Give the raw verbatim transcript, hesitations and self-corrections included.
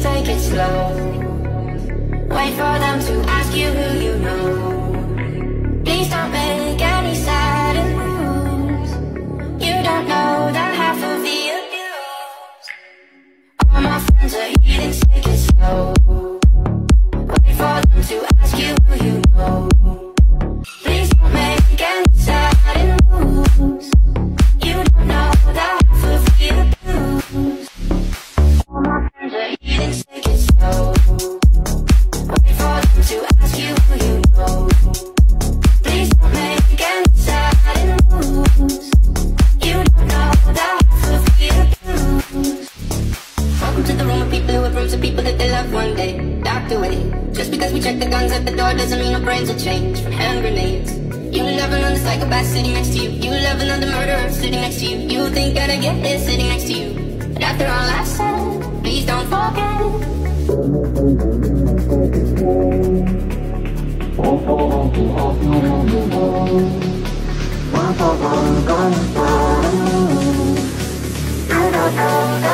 please take it slow. Wait for them to ask you who you know. Please don't make any sudden moves. You don't know the half of the abuse. All my friends are eating, take it slow. Wait for them to ask you who you know. Please don't make any sudden moves. You don't know the half of the abuse. All my friends are eating, take it slow. Wait for them to ask you who you know. Please don't make any sudden moves. You don't know the half of the abuse. Welcome to the room of people who have rooms of people that they love one day docked away. Just because we check the guns at the door doesn't mean our brains will change from hand grenades. You love another psychopath sitting next to you. You love another murderer sitting next to you. You think that I get this sitting next to you. But after all I said, please don't forget. You don't know